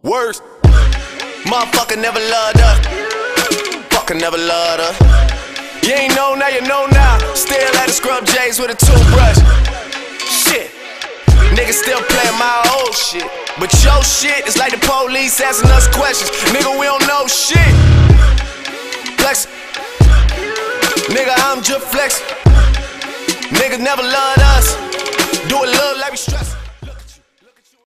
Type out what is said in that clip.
Worse, motherfucker never loved her. Fucker never loved her. You ain't know now, you know now. Still at the scrub J's with a toothbrush. Shit, niggas still playing my old shit. But your shit is like the police asking us questions. Nigga, we don't know shit. Flex. Nigga, I'm just flexing. Niggas never loved us. Do it love like we stress.